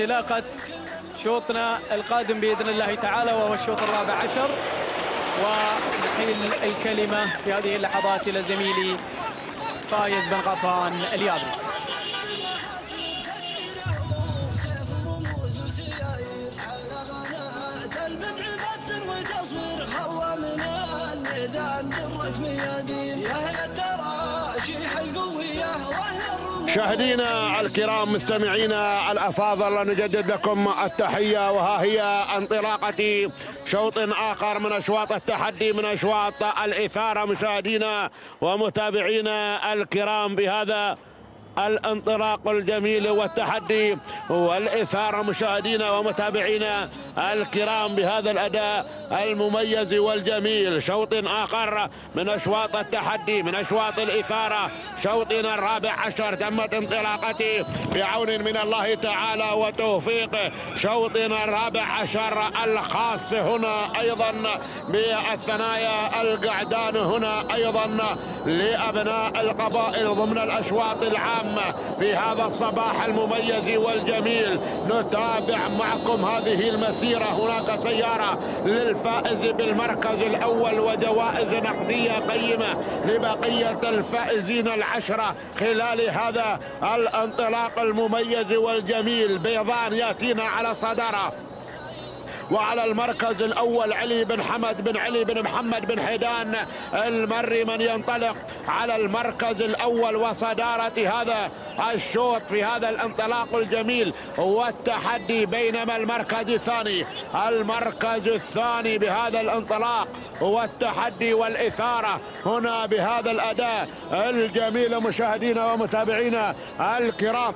انطلاقة شوطنا القادم بإذن الله تعالى، وهو الشوط الرابع عشر. ونحيل الكلمة في هذه اللحظات إلى زميلي فايز بن غطان اليابي. مشاهدينا الكرام مستمعينا الافاضل، نجدد لكم التحيه، وها هي انطلاقه شوط اخر من اشواط التحدي، من اشواط الاثاره. مشاهدينا ومتابعينا الكرام بهذا الانطلاق الجميل والتحدي والإثارة، مشاهدينا ومتابعينا الكرام بهذا الأداء المميز والجميل. شوط آخر من أشواط التحدي، من أشواط الإثارة، شوطنا الرابع عشر تمت انطلاقته بعون من الله تعالى وتوفيقه. شوطنا الرابع عشر الخاص هنا أيضا بالثنايا القعدان، هنا أيضا لأبناء القبائل ضمن الأشواط العامة في هذا الصباح المميز والجميل. نتابع معكم هذه المسيرة. هناك سيارة للفائز بالمركز الأول وجوائز نقدية قيمة لبقية الفائزين العشرة خلال هذا الانطلاق المميز والجميل. بيضان يأتينا على صدارة، وعلى المركز الأول علي بن حمد بن علي بن محمد بن حيدان المري من ينطلق على المركز الأول وصدارة هذا الشوط في هذا الانطلاق الجميل والتحدي. بينما المركز الثاني، المركز الثاني بهذا الانطلاق والتحدي والإثارة هنا بهذا الأداء الجميل. مشاهدينا ومتابعينا الكرام،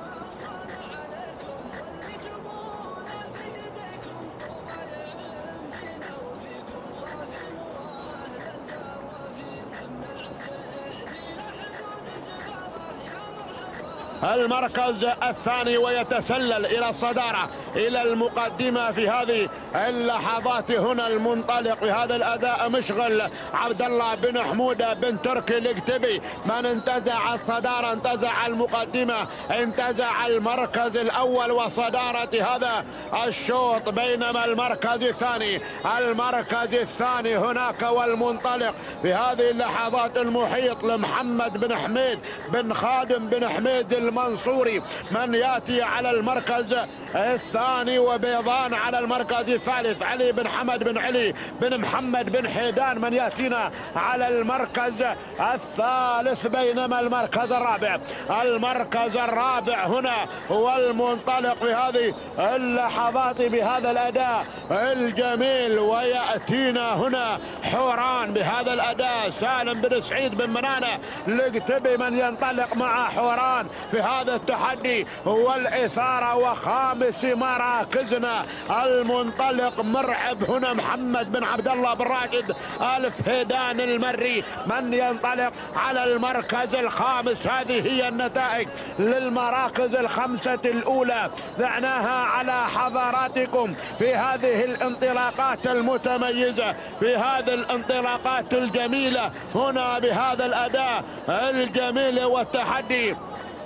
المركز الثاني ويتسلل إلى الصدارة، إلى المقدمة في هذه اللحظات. هنا المنطلق بهذا الأداء مشغل عبد الله بن حمودة بن تركي القتبي، من انتزع الصدارة، انتزع المقدمة، انتزع المركز الأول وصدارة هذا الشوط. بينما المركز الثاني، المركز الثاني هناك والمنطلق في هذه اللحظات المحيط لمحمد بن حميد بن خادم بن حميد المنصوري، من يأتي على المركز الثاني. وبيضان على المركز الثالث علي بن حمد بن علي بن محمد بن حيدان من يأتينا على المركز الثالث. بينما المركز الرابع، المركز الرابع هنا هو المنطلق في هذه اللحظات بهذا الأداء الجميل. ويأتينا هنا حوران بهذا الأداء، سالم بن سعيد بن منانة القتبي من ينطلق مع حوران في هذا التحدي والإثارة. وخامس مراكزنا المنطلق مرعب هنا محمد بن عبد الله بن راشد آل فهيدان المري من ينطلق على المركز الخامس. هذه هي النتائج للمراكز الخمسة الأولى ذعناها على حضراتكم في هذه الانطلاقات المتميزة، في هذه الانطلاقات الجميلة هنا بهذا الأداء الجميل والتحدي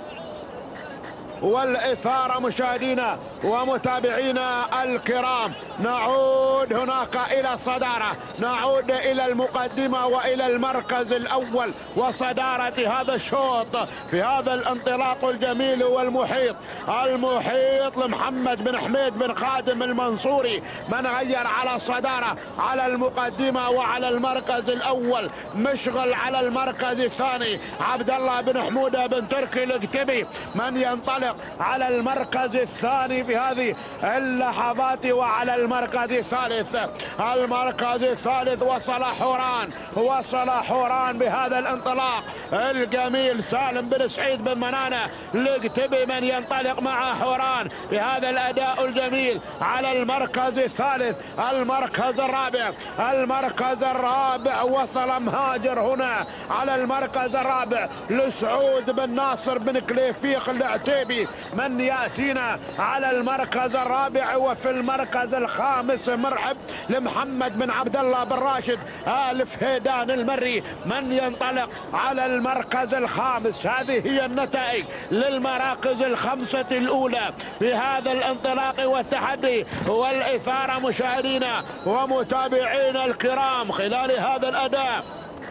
والإثارة. مشاهدينا ومتابعينا الكرام، نعود هناك إلى الصدارة، نعود إلى المقدمة وإلى المركز الأول وصدارة هذا الشوط في هذا الانطلاق الجميل والمحيط. المحيط لمحمد بن حميد بن خادم المنصوري من غير على الصدارة، على المقدمة وعلى المركز الأول. مشغل على المركز الثاني عبد الله بن حمودة بن تركي القتبي من ينطلق على المركز الثاني في هذه اللحظات. وعلى المركز الثالث، المركز الثالث وصل حوران، وصل حوران بهذا الانطلاق الجميل. سالم بن سعيد بن منانة القتبي من ينطلق مع حوران بهذا الأداء الجميل على المركز الثالث. المركز الرابع، المركز الرابع وصل مهاجر هنا على المركز الرابع لسعود بن ناصر بن كليفيق العتيبي من يأتينا على المركز الرابع، وفي المركز الخامس مرحب لمحمد بن عبد الله بن راشد آل فهيدان المري من ينطلق على المركز الخامس. هذه هي النتائج للمراكز الخمسة الأولى في هذا الانطلاق والتحدي والإثارة مشاهدينا ومتابعينا الكرام خلال هذا الأداء.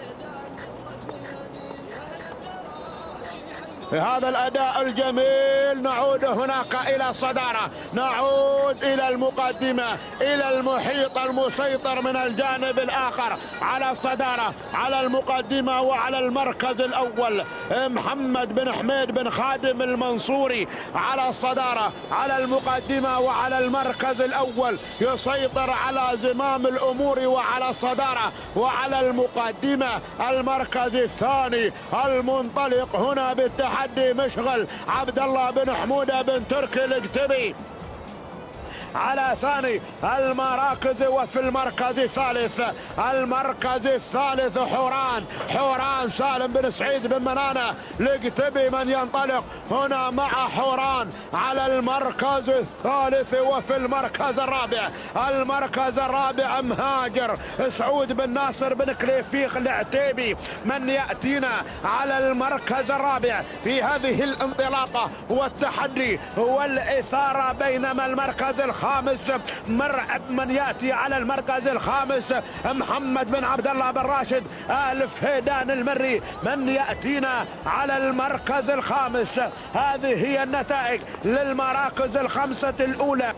بهذا الأداء الجميل نعود هناك إلى الصدارة، نعود إلى المقدمة، إلى المحيط المسيطر من الجانب الآخر على الصدارة، على المقدمة وعلى المركز الأول محمد بن حميد بن خادم المنصوري على الصدارة، على المقدمة وعلى المركز الأول، يسيطر على زمام الأمور وعلى الصدارة وعلى المقدمة. المركز الثاني المنطلق هنا بالتحدي مشغل عبد الله بن حمودة بن تركي الكتبي على ثاني المراكز. وفي المركز الثالث، المركز الثالث حوران سالم بن سعيد بن منانة الكتبي من ينطلق هنا مع حوران على المركز الثالث. وفي المركز الرابع، المركز الرابع مهاجر سعود بن ناصر بن كليفيق العتيبي من يأتينا على المركز الرابع في هذه الانطلاقة والتحدي والإثارة. بينما المركز الخامس مرعب من يأتي على المركز الخامس محمد بن عبد الله بن راشد آل فهيدان المري من يأتينا على المركز الخامس. هذه هي النتائج للمراكز الخمسة الأولى.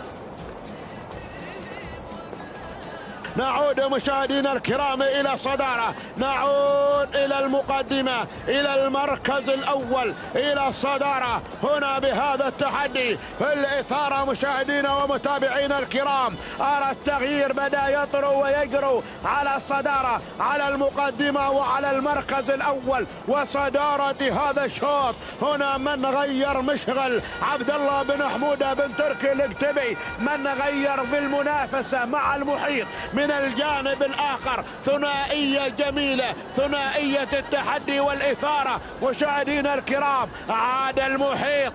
نعود مشاهدينا الكرام إلى الصدارة، نعود إلى المقدمة، إلى المركز الأول، إلى الصدارة هنا بهذا التحدي في الإثارة. مشاهدينا ومتابعينا الكرام، أرى التغيير بدأ يطرو ويجرو على الصدارة، على المقدمة وعلى المركز الأول وصدارة هذا الشوط. هنا من غير مشغل عبد الله بن حمودة بن تركي الكتبي، من غير في المنافسة مع المحيط من الجانب الآخر. ثنائية جميلة، ثنائية التحدي والإثارة. مشاهدينا الكرام، عاد المحيط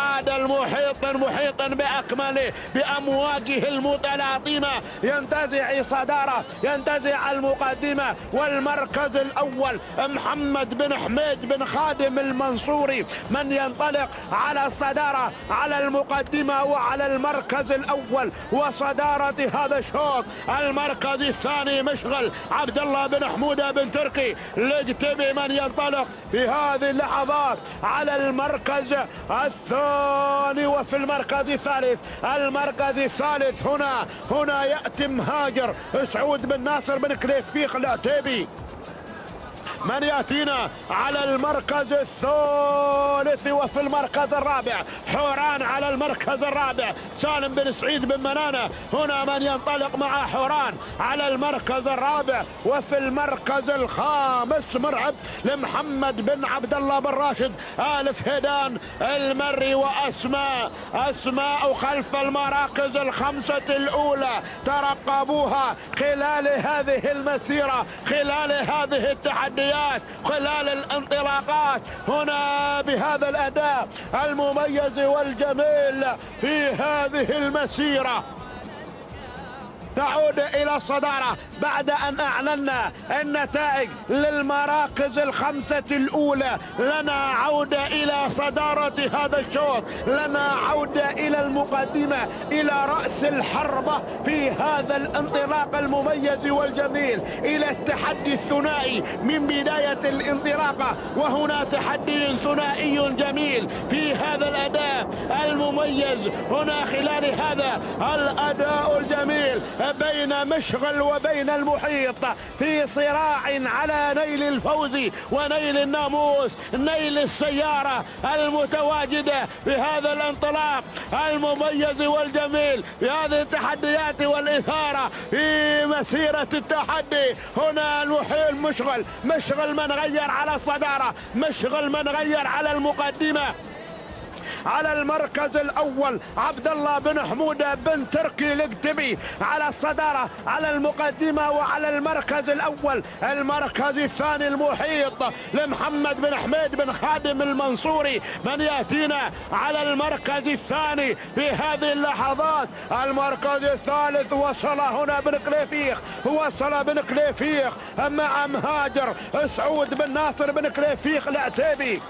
محيطا بأكمله بأمواجه المتلاطمة، ينتزع صدارة، ينتزع المقدمة والمركز الأول. محمد بن حميد بن خادم المنصوري من ينطلق على الصدارة، على المقدمة وعلى المركز الأول وصدارة هذا الشوط. المركز الثاني مشغل عبد الله بن حمودة بن تركي الكتبي من ينطلق في هذه اللحظات على المركز الثاني. وفي المركز الثالث، المركز الثالث هنا يأتي مهاجر سعود بن ناصر بن كليفيق العتيبي من يأتينا على المركز الثالث. وفي المركز الرابع حوران على المركز الرابع، سالم بن سعيد بن منانة هنا من ينطلق مع حوران على المركز الرابع. وفي المركز الخامس مرعب لمحمد بن عبد الله بن راشد آل فهيدان المري. وأسماء خلف المراكز الخمسة الأولى ترقبوها خلال هذه المسيرة، خلال هذه التحديات، خلال الانطلاقات هنا بهذا الأداء المميز والجميل في هذه المسيرة. نعود إلى الصدارة بعد أن أعلنا النتائج للمراكز الخمسة الأولى. لنا عودة إلى صدارة هذا الشوط، لنا عودة إلى المقدمة، إلى رأس الحربة في هذا الانطلاق المميز والجميل، إلى التحدي الثنائي من بداية الانطلاقة. وهنا تحدي ثنائي جميل في هذا الأداء المميز هنا خلال هذا الأداء الجميل بين مشغل وبين المحيط في صراع على نيل الفوز ونيل الناموس، نيل السيارة المتواجدة في هذا الانطلاق المميز والجميل في هذه التحديات والإثارة في مسيرة التحدي. هنا المحيط مشغل من غير على الصدارة، مشغل من غير على المقدمة، على المركز الأول عبد الله بن حمودة بن تركي القتبي على الصدارة على المقدمة وعلى المركز الأول. المركز الثاني المحيط لمحمد بن حميد بن خادم المنصوري من يأتينا على المركز الثاني في هذه اللحظات. المركز الثالث وصل هنا بن كليفيخ، وصل بن كليفيخ مع مهاجر سعود بن ناصر بن كليفيخ العتيبي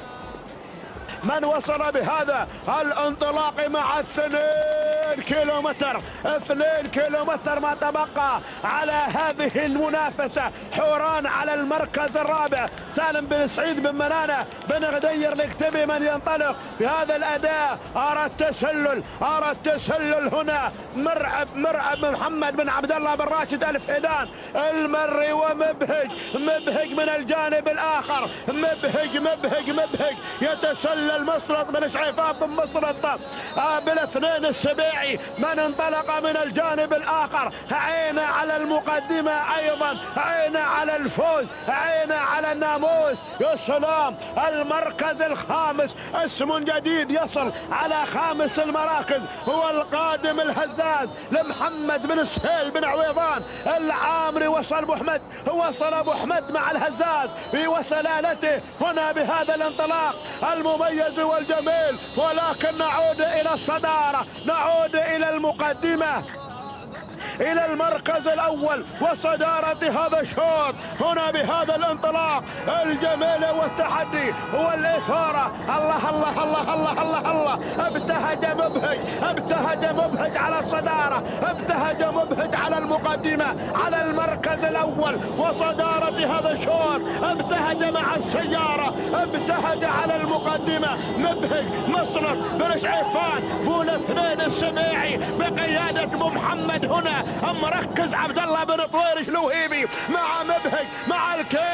من وصل بهذا الانطلاق مع 2 كيلومتر. 2 كيلومتر ما تبقى على هذه المنافسة. حوران على المركز الرابع، سالم بن سعيد بن منانة بن غدير الكتبي من ينطلق بهذا الأداء. أرى التسلل، أرى التسلل هنا. مرعب محمد بن عبد الله بن راشد الفهدان المري ومبهج، مبهج من الجانب الآخر، مبهج يتسلل المسرط بن شعيفان بن مسرط بالاثنين السبيعي من انطلق من الجانب الآخر. عينا على المقدمة أيضا، عينا على الفوز، عينا على الناموس. يا سلام، المركز الخامس اسم جديد يصل على خامس المراكز هو القادم الهزاز لمحمد بن سهيل بن عويضان العامري. وصل ابو حمد، وصل ابو حمد مع الهزاز في وسلالته هنا بهذا الانطلاق المميز والجميل. ولكن نعود الى الصدارة، نعود الى المقدمة، الى المركز الاول وصدارة هذا الشوط هنا بهذا الانطلاق الجميل والتحدي والاثارة. الله الله الله الله الله الله، ابتهج مبهج، ابتهج مبهج على الصدارة، ابتهج مبهج على المقدمة على المركز الاول وصدارة هذا الشوط. ابتهج مع السيارة، ابتهج على المقدمة مبهج مسرط بن شعيفان فول 2 السبيعي بقيادة ابو محمد. هنا مركز عبد الله بن طويرش الوهيبي مع مبهج مع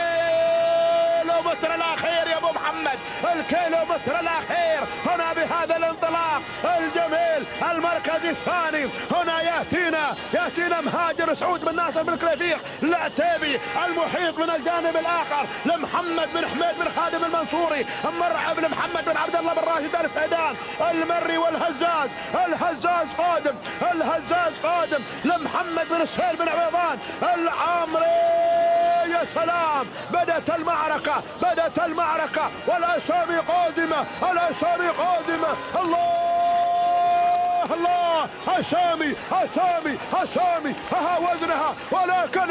الكيلومتر الاخير يا ابو محمد، الكيلومتر الاخير هنا بهذا الانطلاق الجميل. المركز الثاني هنا ياتينا مهاجر سعود بن ناصر بن كليفيخ العتيبي المحيط من الجانب الاخر لمحمد بن حميد بن خادم المنصوري. مرعب لمحمد بن عبد الله بن راشد الفهدان المري والهزاز. الهزاز قادم، الهزاز قادم لمحمد بن سهيل بن عويضان العامري. يا سلام، بدأت المعركة، بدأت المعركة والأسامي قادمة، الأسامي قادمة. الله، أسامي أسامي أسامي، ها وزنها، ولكن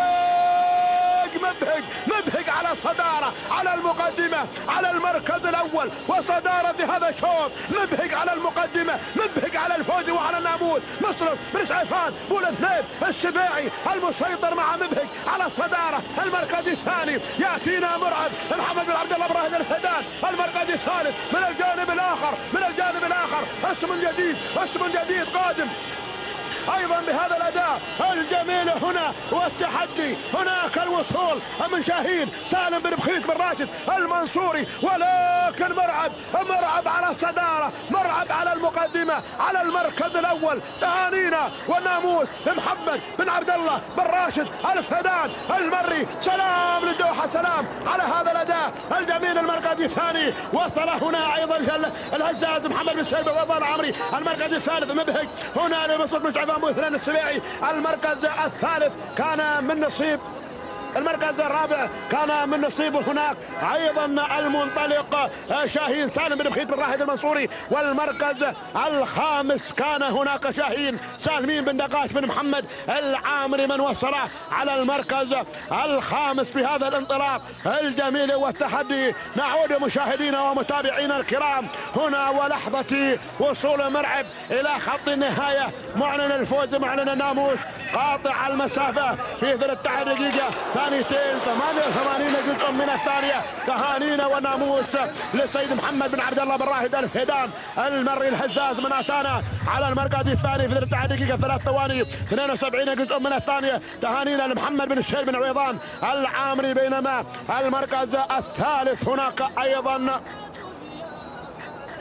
مبهج على الصدارة على المقدمة على المركز الأول وصدارة هذا الشوط. مبهج على المقدمة، مبهج على الفوز وعلى الناموس. مسرط بن شعيفان بول 2 السبيعي المسيطر مع مبهج على الصدارة. المركز الثاني يأتينا مرعب محمد بن عبد الله بن راشد الفهدان. المركز الثالث من الجانب الآخر، من الجانب الآخر اسم جديد، اسم جديد قادم ايضا بهذا الاداء الجميل هنا والتحدي. هناك الوصول من شاهين سالم بن بخيت بن راشد المنصوري، ولكن مرعب على الصدارة، مرعب على المقدمة على المركز الاول. تهانينا والناموس محمد بن عبد الله بن راشد الفهدان المري. سلام للدوحة، سلام على هذا الاداء الجميل. المركز الثاني وصل هنا ايضا الهزاز محمد بن سهيل بن عويضان العامري. المركز الثالث مبهج هنا لمسرط بن شعيفان بن ثنين السبيعي. المركز الثالث كان من نصيب، المركز الرابع كان من نصيبه هناك ايضا المنطلق شاهين سالم بن بخيت بن راشد المنصوري. والمركز الخامس كان هناك شاهين سالمين بن دقاش بن محمد العامري من وصل على المركز الخامس في هذا الانطلاق الجميل والتحدي. نعود مشاهدينا ومتابعينا الكرام هنا ولحظة وصول مرعب الى خط النهاية. معلن الفوز، معلن الناموس قاطع المسافة في 13 دقيقة ثانيتين 88 جزء من الثانية. تهانينا والناموس للسيد محمد بن عبد الله بن راشد الفهدان المري الهزاز من اتانا على المركز الثاني في 13 دقيقة 3 ثواني 72 جزء من الثانية. تهانينا لمحمد بن سهيل بن عويضان العامري. بينما المركز الثالث هناك ايضا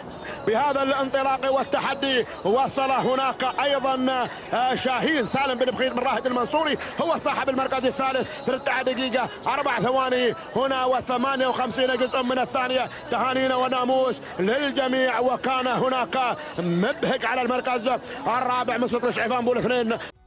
بهذا الانطلاق والتحدي. وصل هناك ايضا شاهين سالم بن بخيت من راهد المنصوري، هو صاحب المركز الثالث 13 دقيقة 4 ثواني هنا و58 جزء من الثانية. تهانينا وناموس للجميع. وكان هناك مبهج على المركز الرابع مصر شعفان بول 2.